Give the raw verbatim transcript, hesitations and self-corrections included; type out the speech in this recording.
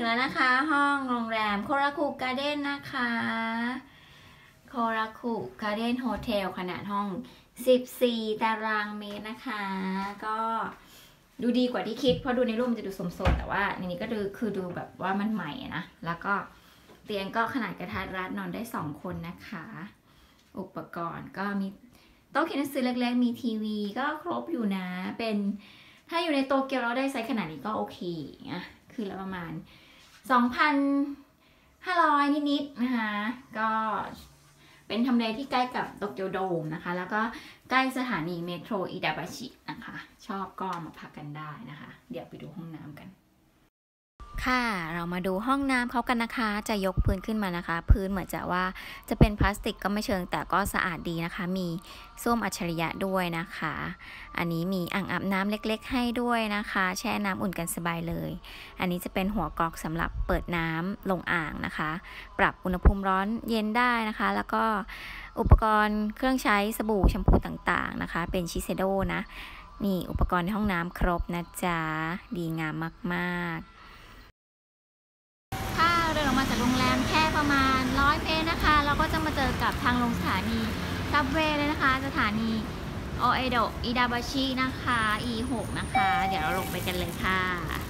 ถึงแล้วนะคะห้องโรงแรมโคราคุการ์เด้นนะคะโคราคุการ์เด้นโฮเทลขนาดห้องสิบสี่ตารางเมตรนะคะก็ดูดีกว่าที่คิดเพราะดูในรูปมันจะดูสมโซนแต่ว่าในนี้ก็ดูคือดูแบบว่ามันใหม่นะแล้วก็เตียงก็ขนาดกระทัดรัดนอนได้สองคนนะคะอุปกรณ์ก็มีโต๊ะเขียนหนังสือเล็กๆมีทีวีก็ครบอยู่นะเป็นถ้าอยู่ในโตเกียวเราได้ไซส์ขนาดนี้ก็โอเคนะคือละประมาณ สองพันห้าร้อย นิดๆนะคะก็เป็นทำเลที่ใกล้กับโตเกียวโดมนะคะแล้วก็ใกล้สถานีเมโทรอิดาบาชินะคะชอบก็มาพักกันได้นะคะเดี๋ยวไปดูห้องน้ำกันค่ะเรามาดูห้องน้ำเขากันนะคะจะยกพื้นขึ้นมานะคะพื้นเหมือนจะว่าจะเป็นพลาสติกก็ไม่เชิงแต่ก็สะอาดดีนะคะมีส้วมอัจฉริยะด้วยนะคะอันนี้มีอ่างอาบน้ำเล็กๆให้ด้วยนะคะแช่น้ำอุ่นกันสบายเลยอันนี้จะเป็นหัวกรอกสำหรับเปิดน้ำลงอ่างนะคะปรับอุณหภูมิร้อนเย็นได้นะคะแล้วก็อุปกรณ์เครื่องใช้สบู่แชมพูต่างๆนะคะเป็นชิเซโดนะนี่อุปกรณ์ในห้องน้ำครบนะจ๊ะดีงามมากๆเดินออกมาจากโรงแรมแค่ประมาณร้อยเมตรนะคะเราก็จะมาเจอกับทางลงสถานีซับเวย์เลยนะคะสถานีโอเอโดะอิดาบาชินะคะ อี หก นะคะเดี๋ยวเราลงไปกันเลยค่ะ